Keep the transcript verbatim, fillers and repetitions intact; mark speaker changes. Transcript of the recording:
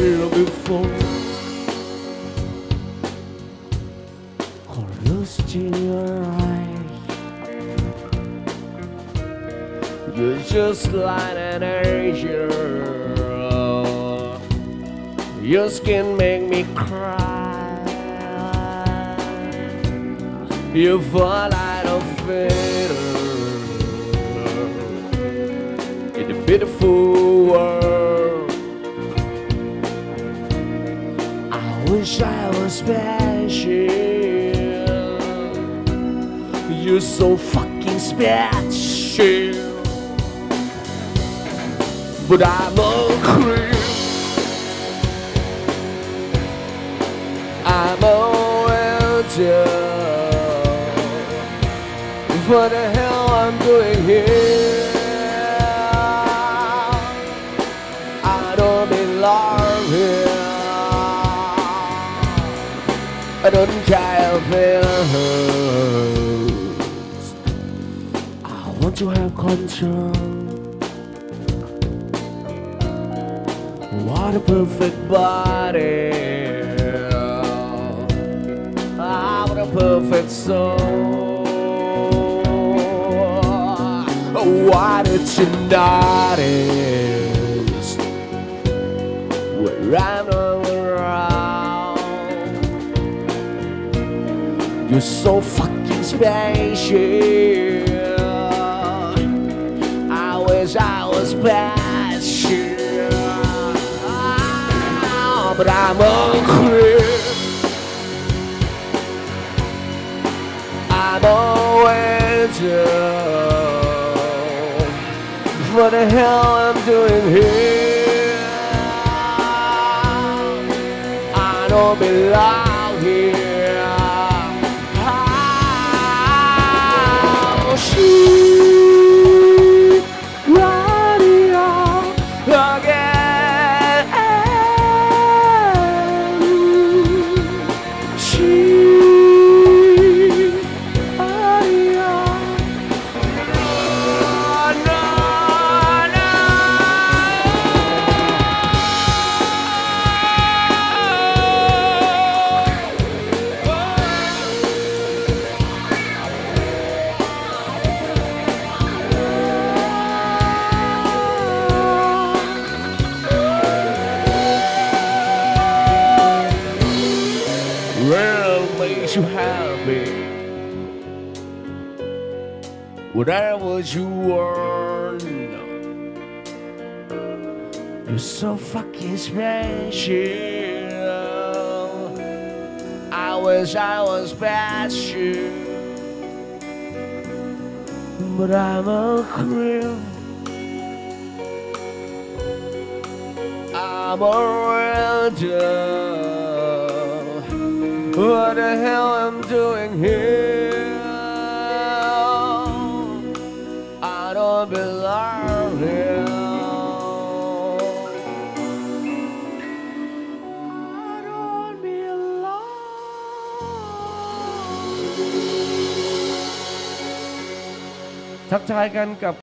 Speaker 1: here before. Close your eyes. You're just like an angel. Your skin make me cry. You fall like a feather in a beautiful world. I wish I was special. You're so fucking special. But I'm a creep. I'm a winter. What the hell I'm doing here? I don't belong here. I don't care if it hurts. I want to have control. What a perfect body. Ah, what a perfect soul. Why did you notice when I'm not around? You're so fucking special. I wish I was special, but I'm a creep. I'm a winter. What the hell I'm doing here? I don't belong here. Oh, she's running out again. She's running out. Well, makes you happy. Whatever you want. You're so fucking special. I wish I was special, but I'm a creep. I'm a winter. What the hell I'm doing here? I don't belong here. I don't belong. ทักทายกันกับ